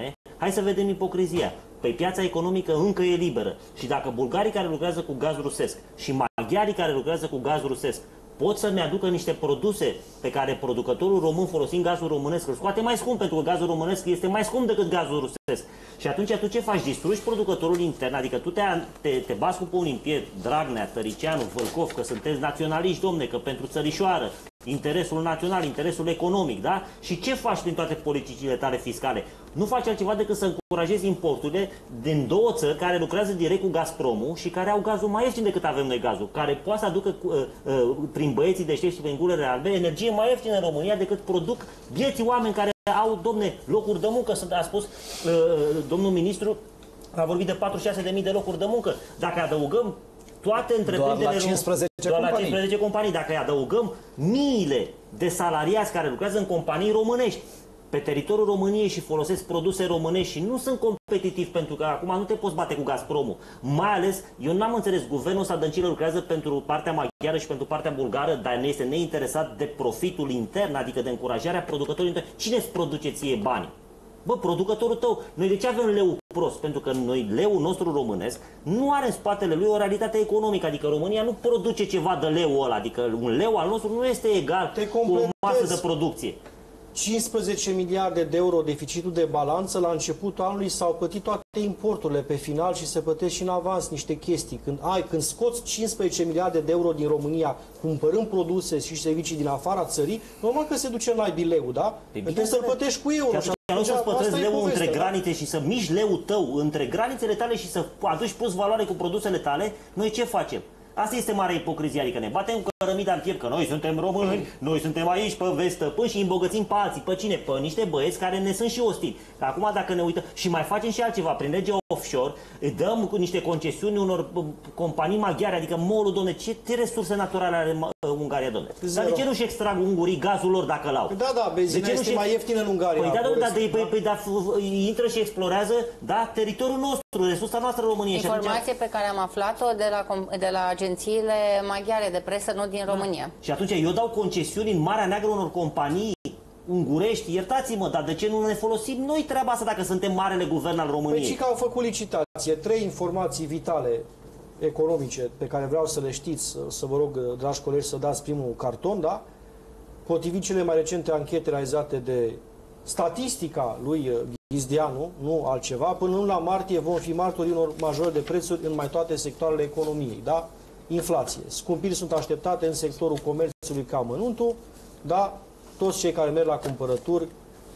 Hai să vedem ipocrizia. Păi piața economică încă e liberă. Și dacă bulgarii care lucrează cu gaz rusesc și maghiarii care lucrează cu gaz rusesc pot să-mi aducă niște produse pe care producătorul român, folosind gazul românesc, îl scoate mai scump, pentru că gazul românesc este mai scump decât gazul rusesc. Și atunci tu ce faci? Distrugi producătorul intern, adică tu te, te, te bați cu pumnii în piept, Dragnea, Tăricianu, Vâlcov, că sunteți naționaliști, domne, că pentru țărișoară, interesul național, interesul economic, da? Și ce faci prin toate politicile tale fiscale? Nu faci altceva decât să încurajezi importurile din două țări care lucrează direct cu Gazpromul și care au gazul mai ieftin decât avem noi gazul, care poate să aducă uh, uh, prin băieții deștepți și prin gulele albe energie mai ieftină în România decât produc vieții oameni care au, domne, locuri de muncă. A spus uh, domnul ministru, a vorbit de patruzeci și șase de mii de locuri de muncă. Dacă adăugăm toate întreprinderile, doar la cincisprezece doar companii. la cincisprezece companii, dacă îi adăugăm miile de salariați care lucrează în companii românești pe teritoriul României și folosesc produse românești și nu sunt competitivi, pentru că acum nu te poți bate cu Gazpromul. Mai ales, eu n-am înțeles, guvernul ăsta Dăncilă lucrează pentru partea maghiară și pentru partea bulgară, dar ne este neinteresat de profitul intern, adică de încurajarea producătorilor intern. Cine îți produce ție bani? Bă, producătorul tău. Noi de ce avem leu prost? Pentru că noi, leul nostru românesc, nu are în spatele lui o realitate economică. Adică România nu produce ceva de leu ăla. Adică un leu al nostru nu este egal cu o masă de producție. cincisprezece miliarde de euro deficitul de balanță, la începutul anului s-au plătit toate importurile pe final și se plătesc și în avans niște chestii. Când ai, când scoți cincisprezece miliarde de euro din România, cumpărând produse și servicii din afara țării, normal că se duce în laibii leu, da? Trebuie să-l plătești cu euro. Și nu să-ți pătrezi leu între granițe, da? Și să miști leul tău între granițele tale și să aduci plus valoare cu produsele tale, noi ce facem? Asta este mare ipocrizie, adică ne batem cu cărămida în piept, că noi suntem români, noi suntem aici pe vest stăpâni și îmbogățim pe alții. Pe cine? Pe niște băieți care ne sunt și ostili. Acum dacă ne uităm și mai facem și altceva, prin legea offshore, dăm cu niște concesiuni unor companii maghiare, adică molul, domne, ce resurse naturale are Ungaria, domne? Dar de ce nu-și extrag ungurii gazul lor dacă l-au? Da, da, benzina este mai ieftină în Ungaria. Păi da, da, da, de, păi, păi, da, intră și explorează, da, teritoriul nostru, resursa noastră România. Informație pe care am aflat-o de la, de la agențiile maghiare de presă, nu din România. Și atunci eu dau concesiuni în Marea Neagră unor companii ungurești, iertați-mă, dar de ce nu ne folosim noi treaba asta dacă suntem marele guvern al României? Păi și că au făcut licitație, trei informații vitale economice pe care vreau să le știți, să vă rog, dragi colegi, să dați primul carton, da? Potrivit cele mai recente anchete realizate de statistica lui Ghizdeanu, nu altceva, până în la martie vom fi martorii unor majori de prețuri în mai toate sectoarele economiei, da? Inflație. Scumpiri sunt așteptate în sectorul comerțului ca amănuntul, da? Toți cei care merg la cumpărături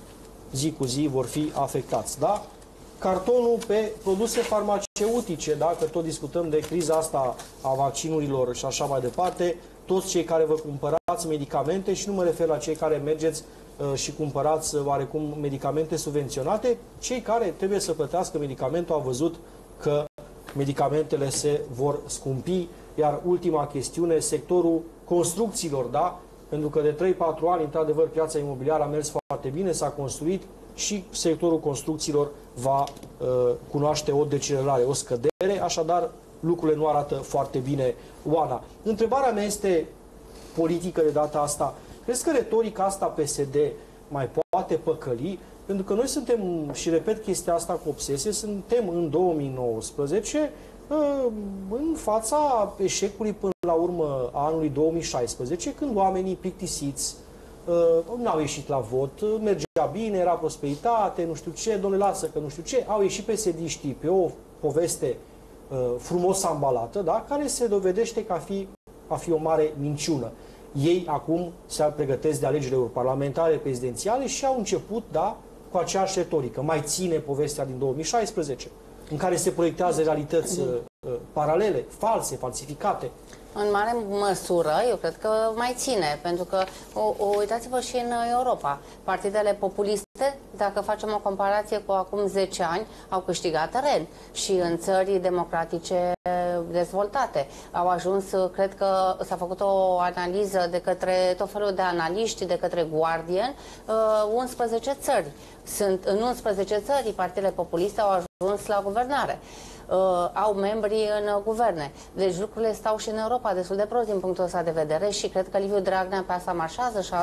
zi cu zi vor fi afectați, da? Cartonul pe produse farmaceutice, dacă tot discutăm de criza asta a vaccinurilor și așa mai departe, toți cei care vă cumpărați medicamente, și nu mă refer la cei care mergeți uh, și cumpărați uh, oarecum medicamente subvenționate, cei care trebuie să plătească medicamentul au văzut că medicamentele se vor scumpi. Iar ultima chestiune, sectorul construcțiilor, da? Pentru că de trei patru ani, într-adevăr, piața imobiliară a mers foarte bine, s-a construit și sectorul construcțiilor va uh, cunoaște o decelerare, o scădere, așadar lucrurile nu arată foarte bine, Oana. Întrebarea mea este politică de data asta. Crezi că retorica asta P S D mai poate păcăli? Pentru că noi suntem, și repet chestia asta cu obsesie, suntem în două mii nouăsprezece în fața eșecului până la urmă a anului două mii șaisprezece, când oamenii plictisiți nu au ieșit la vot, mergea bine, era prosperitate, nu știu ce, domnule, lasă că nu știu ce, au ieșit P S D-știi pe o poveste frumos ambalată, da? Care se dovedește că a fi, a fi o mare minciună. Ei acum se pregătesc de alegerile parlamentare, prezidențiale și au început, da, cu aceeași retorică. Mai ține povestea din două mii șaisprezece, în care se proiectează realități uh, paralele, false, falsificate. În mare măsură, eu cred că mai ține, pentru că o, o, uitați-vă și în Europa. Partidele populiste, dacă facem o comparație cu acum zece ani, au câștigat teren și în țări democratice dezvoltate. Au ajuns, cred că s-a făcut o analiză de către tot felul de analiști, de către Guardian, unsprezece țări. Sunt în unsprezece țări, partidele populiste au ajuns la guvernare. Uh, au membri în guverne. Deci lucrurile stau și în Europa destul de prost din punctul ăsta de vedere și cred că Liviu Dragnea pe asta marșează și a,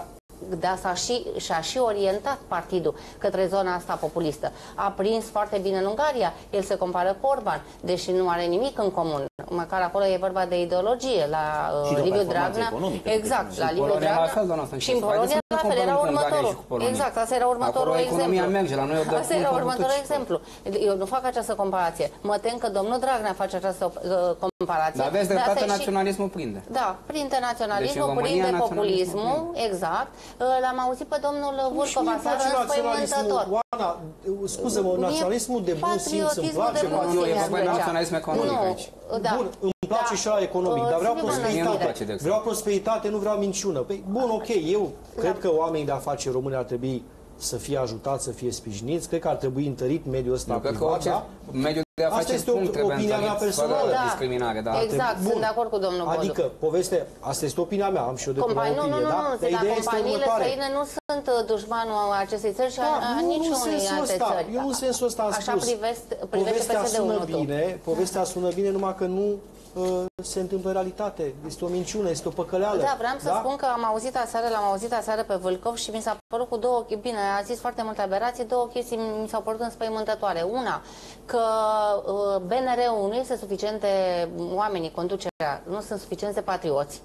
de asta și, și-a și orientat partidul către zona asta populistă. A prins foarte bine în Ungaria, el se compară cu Orban, deși nu are nimic în comun. Măcar acolo e vorba de ideologie, la uh, Liviu Dragnea. Exact, la Liviu Dragnea. Și în Polonia la fel, era următorul. Exact, asta era următorul exemplu. Merge, la noi asta era următorul exemplu. Eu nu fac această comparație. Mă tem că domnul Dragnea face această uh, comparație. Dar aveți dreptate, naționalismul prinde. Da, prinde naționalismul, deci, prinde populismul, exact. L-am auzit pe domnul Vârcov aseară înspăimântător. Oana, scuză-mă, naționalismul de bun simț îmi place. Nu, e vorba de naționalism economic aici. Bun, îmi place și la economic, dar vreau prosperitate. Vreau prosperitate, nu vreau minciună. Păi, bun, ok, eu cred că oamenii de afaceri români ar trebui să fie ajutați, să fie sprijiniți. Cred că ar trebui întărit mediul ăsta privat, da? Mediul de afaceri asta este o opinia mea personală. Da. Discriminare, da. Exact, bun. Sunt de acord cu domnul Bodu. Adică, poveste, asta este opinia mea, am și eu de Compani, opinie, nu, nu, da? Nu, nu, dar companiile străine nu sunt dușmanul acestei țări și da, a niciunei alte țări. Eu nu în sensul ăsta am Așa spus. privește P S D-ul bine, povestea sună bine, numai că nu uh, se întâmplă în realitate. Este o minciună, este o păcăleală. Da, vreau să da? spun că am auzit aseară, l-am auzit aseară pe Vâlcov și mi s-a părut cu două, bine, a zis foarte multe aberații, două chestii mi s-au părut înspăimântătoare. Una, că uh, B N R-ul nu este suficient de oamenii, conducerea, nu sunt suficient de patrioți.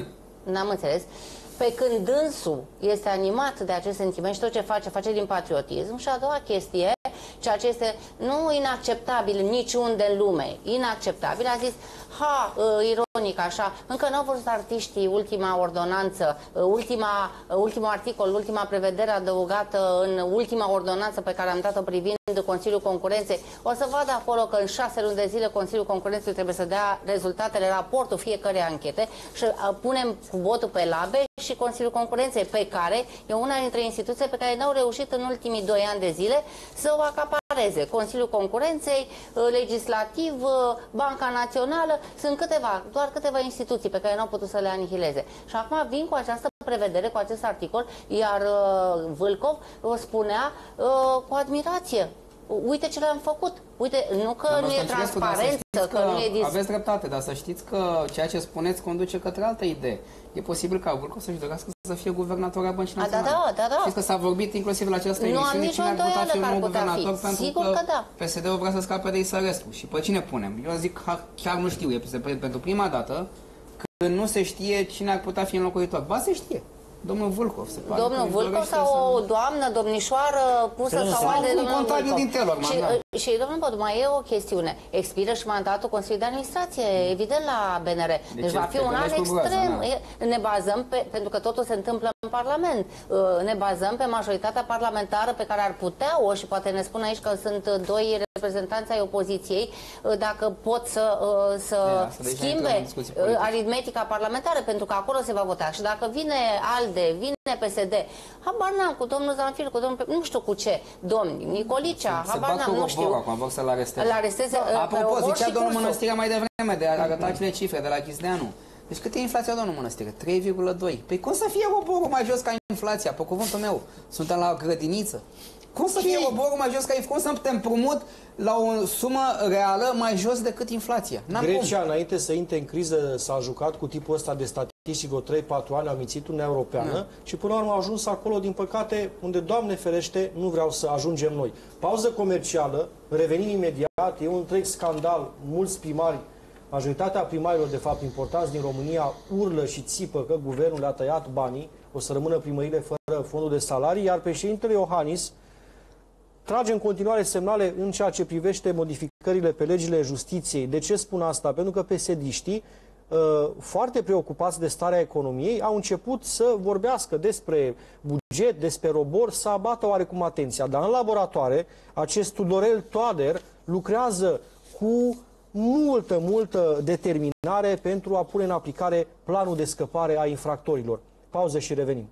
N-am înțeles. Pe când dânsul este animat de acest sentiment și tot ce face, face din patriotism. Și a doua chestie, ceea ce este nu inacceptabil niciunde în lume, inacceptabil, a zis, ha, uh, ironic așa, încă nu au văzut artiștii ultima ordonanță, uh, ultima, uh, ultimul articol, ultima prevedere adăugată în ultima ordonanță pe care am dat-o privind Consiliul Concurenței. O să vadă acolo că în șase luni de zile Consiliul Concurenței trebuie să dea rezultatele, raportul fiecărei anchete și uh, punem cu votul pe labe și Consiliul Concurenței, pe care e una dintre instituții pe care n-au reușit în ultimii doi ani de zile să o acapareze. Consiliul Concurenței, Legislativ, Banca Națională, sunt câteva, doar câteva instituții pe care n-au putut să le anihileze. Și acum vin cu această prevedere, cu acest articol, iar uh, Vâlcov o spunea uh, cu admirație. Uite ce le-am făcut. Uite, nu că nu e transparență, că, că nu e dis... Aveți dreptate, dar să știți că ceea ce spuneți conduce către altă idee. E posibil ca Vâlcov să-și dorească să fie guvernator a Băncii Naționale. Da, da, da, da. Știți că s-a vorbit inclusiv la această nu emisiune cine ar putea fi un nou guvernator, fi. pentru Sigur că, că da. P S D-ul vrea să scape de Isărescu. Și pe cine punem? Eu zic, chiar nu știu, e pentru prima dată când nu se știe cine ar putea fi înlocuitor. Ba, se știe. Domnul Vâlcov, se pare. Domnul Vâlcov sau o doamnă, domnișoară pusă sau mai de domnul contabil din Telor, și, da. și domnul Bodu, mai e o chestiune. Expiră și mandatul Consiliului de Administrație, evident, la B N R. Deci, deci va fi un an extrem. Groază, da. Ne bazăm pe, pentru că totul se întâmplă în Parlament. Ne bazăm pe majoritatea parlamentară pe care ar putea o, și poate ne spun aici că sunt doi reprezentanți ai opoziției, dacă pot să, să de, schimbe aritmetica parlamentară, pentru că acolo se va vota. Și dacă vine ALDE, vine P S D, habar n-am, cu domnul Zanfir, cu domnul, nu știu cu ce, domnul Nicolicea, se, habar n-am, nu știu. Acum vor să-l aresteze. aresteze Apropo, zicea domnul Mănăstirea mai devreme de a arăta acele cifre de la Chisdeanu. Deci cât e inflația, domnul Mănăstire? trei virgulă doi. Păi cum să fie roborul mai jos ca inflația? Pe cuvântul meu, suntem la grădiniță. Cum să fie roborul mai jos ca inflația? Cum să te împrumut la o sumă reală mai jos decât inflația? Grecia, înainte să intre în criză, s-a jucat cu tipul ăsta de statistici, vreo trei patru ani, a mințit Uniunea Europeană da. și până la urmă a ajuns acolo, din păcate, unde, Doamne ferește, nu vreau să ajungem noi. Pauză comercială, revenim imediat, e un întreg scandal, mulți primari, majoritatea primarilor, de fapt, importanți din România, urlă și țipă că guvernul le-a tăiat banii, o să rămână primările fără fondul de salarii, iar președintele Iohannis trage în continuare semnale în ceea ce privește modificările pe legile justiției. De ce spun asta? Pentru că P S D-știi, foarte preocupați de starea economiei, au început să vorbească despre buget, despre robor, să abată oarecum atenția. Dar în laboratoare, acest Tudorel Toader lucrează cu multă, multă determinare pentru a pune în aplicare planul de scăpare a infractorilor. Pauză și revenim.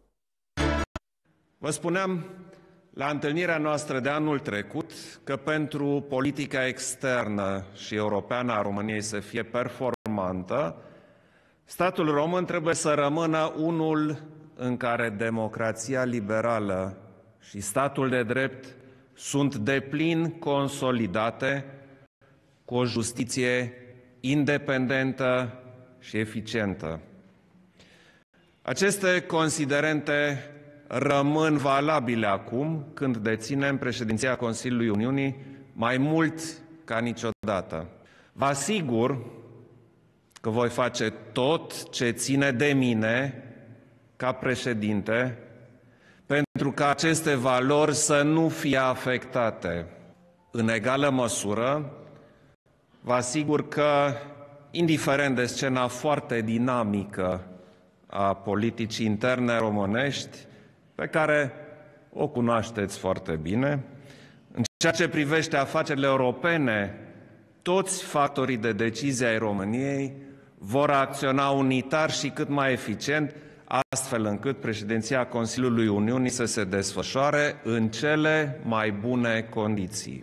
Vă spuneam la întâlnirea noastră de anul trecut că pentru politica externă și europeană a României să fie performantă, statul român trebuie să rămână unul în care democrația liberală și statul de drept sunt deplin consolidate, cu o justiție independentă și eficientă. Aceste considerente rămân valabile acum, când deținem președinția Consiliului Uniunii mai mult ca niciodată. Vă asigur că voi face tot ce ține de mine ca președinte pentru ca aceste valori să nu fie afectate. În egală măsură, vă asigur că, indiferent de scena foarte dinamică a politicii interne românești, pe care o cunoașteți foarte bine, în ceea ce privește afacerile europene, toți factorii de decizie ai României vor acționa unitar și cât mai eficient, astfel încât președinția Consiliului Uniunii să se desfășoare în cele mai bune condiții.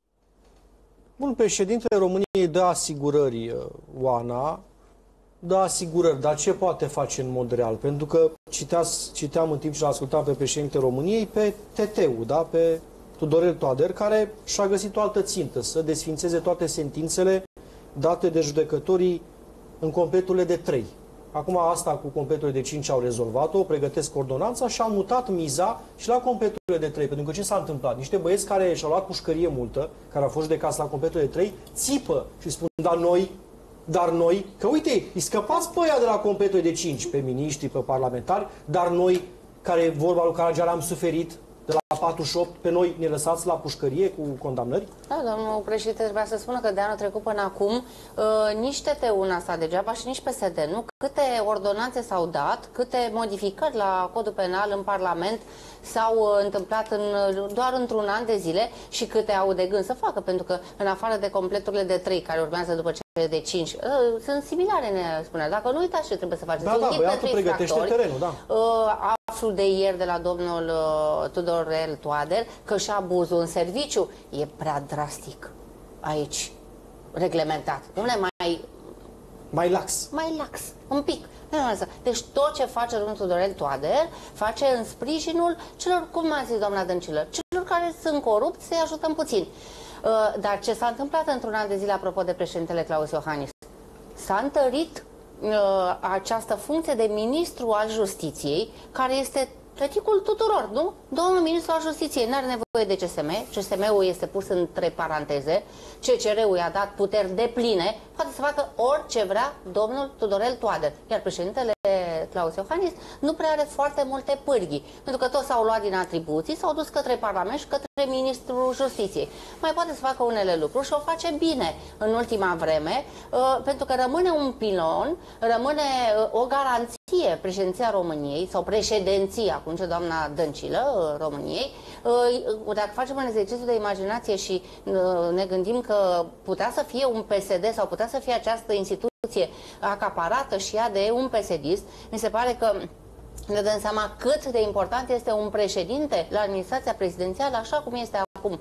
Bun, președintele României dă asigurări, Oana, dă asigurări, dar ce poate face în mod real? Pentru că citeați, citeam în timp ce l-ascultam pe președintele României pe T T-ul, da? Pe Tudorel Toader, care și-a găsit o altă țintă, să desfințeze toate sentințele date de judecătorii în completurile de trei. Acum asta cu completurile de cinci au rezolvat-o, pregătesc ordonanța și au mutat miza și la completurile de trei. Pentru că ce s-a întâmplat? Niște băieți care și-au luat pușcărie multă, care au fost judecați la completurile de trei, țipă și spun, dar noi, dar noi, că uite, îi scăpați pe ăia de la completurile de cinci, pe miniștri, pe parlamentari, dar noi, care vorba lui Caragiale, am suferit de la patruzeci și opt, pe noi ne lăsați la pușcărie cu condamnări? Da, domnul președinte, trebuia să spună că de anul trecut până acum uh, nici T T-ul n-a stat degeaba și nici P S D, nu? Câte ordonanțe s-au dat, câte modificări la codul penal în Parlament s-au uh, întâmplat în, doar într-un an de zile și câte au de gând să facă, pentru că în afară de completurile de trei care urmează după cele de cinci, uh, sunt similare, ne spunea. Dacă nu uitați ce trebuie să faceți. Da, da, băiatul pregătește terenul, da. Uh, aflu de ieri de la domnul uh, Tudorel Toader că și abuzul în serviciu e prea drastic aici reglementat. Nu le mai... Mai lax. Mai lax, un pic. Deci tot ce face domnul Tudorel Toader face în sprijinul celor, cum a zis doamna Dăncilă, celor care sunt corupți, să-i ajutăm puțin. Uh, dar ce s-a întâmplat într-un an de zile apropo de președintele Claus Iohannis? S-a întărit uh, această funcție de ministru al justiției, care este tăticul tuturor, nu? Domnul ministru al justiției nu are nevoie de C S M, C S M-ul este pus între paranteze, C C R-ul i-a dat puteri depline, poate să facă orice vrea domnul Tudorel Toader. Iar președintele Claus Iohannis nu prea are foarte multe pârghii, pentru că toți s-au luat din atribuții, s-au dus către Parlament și către Ministrul Justiției. Mai poate să facă unele lucruri și o face bine în ultima vreme, pentru că rămâne un pilon, rămâne o garanție președinția României sau președinția, cum ce doamna Dăncilă României. Dacă facem un exercițiu de imaginație și ne gândim că putea să fie un P S D sau putea să fie această instituție acaparată și ea de un P S D-ist, mi se pare că ne dăm seama cât de important este un președinte la administrația prezidențială, așa cum este acum,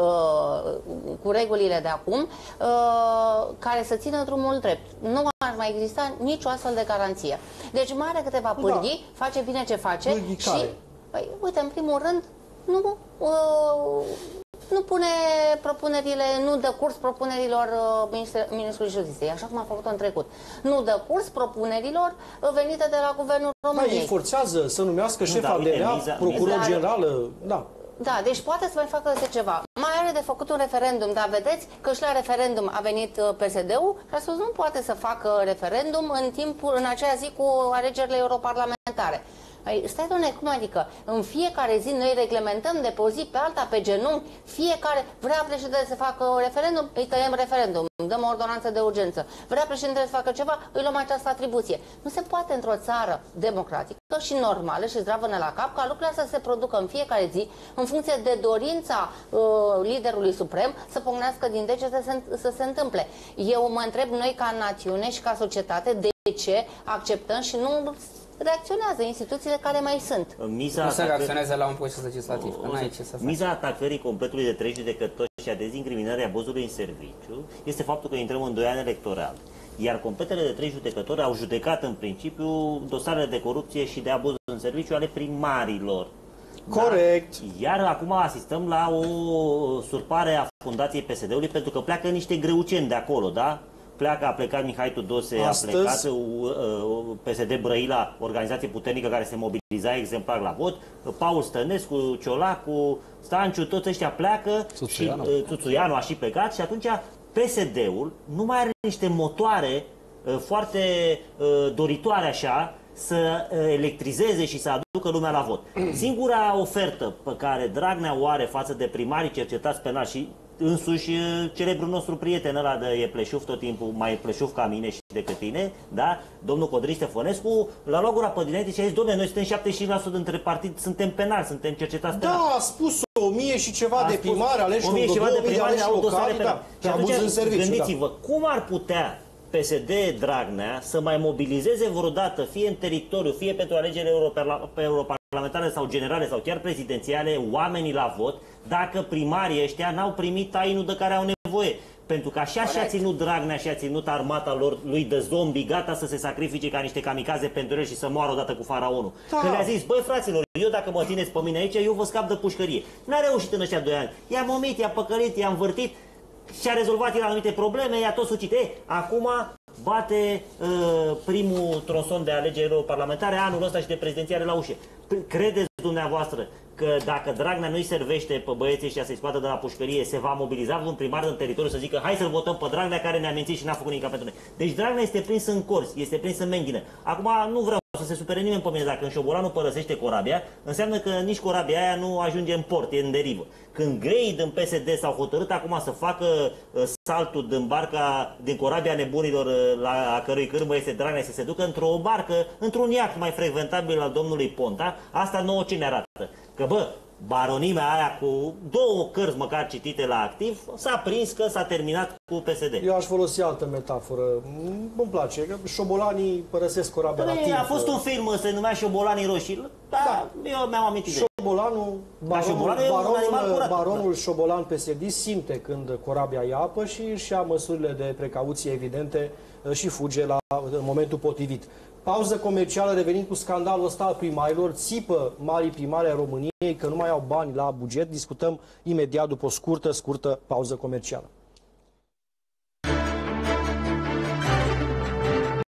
cu regulile de acum, care să țină drumul drept. Nu ar mai exista nicio astfel de garanție. Deci mai are câteva pârghii, da. Face bine ce face și, păi, uite, în primul rând, nu... Uh, nu pune propunerile, nu dă curs propunerilor uh, Ministrului Justiției, așa cum a făcut în trecut. Nu dă curs propunerilor uh, venite de la Guvernul României. Da, ei forțează să numească șefa D N A, procuror general, da. Da, deci poate să mai facă de ceva. Mai are de făcut un referendum, dar vedeți că și la referendum a venit P S D-ul și a spus nu poate să facă referendum în timpul, în acea zi cu alegerile europarlamentare. Stai, doamne, cum adică? În fiecare zi noi reglementăm de pe o zi pe alta, pe genunchi, fiecare vrea președintele să facă referendum, îi tăiem referendum, dăm o ordonanță de urgență. Vrea președintele să facă ceva, îi luăm această atribuție. Nu se poate într-o țară democratică și normală și zdravănă la cap ca lucrurile astea să se producă în fiecare zi, în funcție de dorința uh, liderului suprem, să pocnească din degete să, să se întâmple. Eu mă întreb noi ca națiune și ca societate de ce acceptăm și nu reacționează instituțiile care mai sunt. Miza nu se reacționează la un proces legislativ. O, că ce să miza atacării completului de trei judecători și a dezincriminării abuzului în serviciu este faptul că intrăm în doi ani electorali. Iar completele de trei judecători au judecat în principiu dosarele de corupție și de abuz în serviciu ale primarilor. Corect. Da? Iar acum asistăm la o surpare a fundației P S D-ului pentru că pleacă niște greuceni de acolo, da? pleacă, a plecat Mihai Tudose, Astăzi... a plecat uh, P S D Brăila, organizație puternică care se mobiliza exemplar la vot, Paul Stănescu, Ciolacu, Stanciu, toți ăștia pleacă, Tuțuianu. și uh, Tuțuianu a și plecat și atunci P S D-ul nu mai are niște motoare uh, foarte uh, doritoare așa, să electrizeze și să aducă lumea la vot. Singura ofertă pe care Dragnea o are față de primarii cercetați penal și însuși celebrul nostru prieten ăla de e pleșuf tot timpul, mai e pleșuf ca mine și decât tine, da? Domnul Codrin Ștefănescu l-a luat gura pe dinainte și a zis, dom'le, noi suntem șaptezeci și cinci la sută dintre partid, suntem penali, suntem cercetați penal. Da, a spus o mie și ceva a de primari, aleși o mie și ceva de primari au dosare penale. Și abuz în serviciu. Gândiți-vă, da. Cum ar putea P S D Dragnea să mai mobilizeze vreodată, fie în teritoriu, fie pentru alegerile europarlamentare sau generale sau chiar prezidențiale, oamenii la vot, dacă primarii ăștia n-au primit tainul de care au nevoie. Pentru că așa și-a ținut Dragnea și a ținut armata lor, lui de zombi, gata să se sacrifice ca niște kamikaze pentru el și să moară odată cu faraonul. Da. Că le-a zis, băi fraților, eu dacă mă țineți pe mine aici, eu vă scap de pușcărie. N-a reușit în ăștia doi ani. I-am omit, i-am păcălit, i-am învârtit și a rezolvat el anumite probleme, i-a tot sucit. E, acum bate uh, primul tronson de alegeri parlamentare anul ăsta și de prezidențiale la ușă. Credeți dumneavoastră că dacă Dragnea nu-i servește pe băieții ăștia să-i scoată de la pușcărie, se va mobiliza un primar în teritoriu să zică hai să-l votăm pe Dragnea care ne-a mințit și n-a făcut nimic pentru noi. Deci Dragnea este prins în cors, este prins în menghină. Acum nu vreau să se supere nimeni pe mine, dacă în Șobolan părăsește corabia, înseamnă că nici corabia aia nu ajunge în port, e în derivă. Când greii din P S D s-au hotărât acum să facă uh, saltul din barca, din corabia nebunilor uh, la a cărui cârmă este Dragnea să se ducă într-o barcă, într-un iaht mai frecventabil al domnului Ponta, asta nouă ce ne arată? Că bă, baronimea aia cu două cărți măcar citite la activ s-a prins că s-a terminat cu P S D. Eu aș folosi altă metaforă. Îmi place că șobolanii părăsesc corabia la timp. A fost un film, se numea Șobolanii Roșii. Da, da. Eu mi-am amintit de Șobolanul, baronul, baronul, baronul Șobolan P S D simte când corabia ia apă și își ia măsurile de precauție evidente și fuge la în momentul potrivit. Pauză comercială, revenind cu scandalul ăsta al primarilor, țipă marii primari ai României că nu mai au bani la buget. Discutăm imediat după o scurtă, scurtă pauză comercială.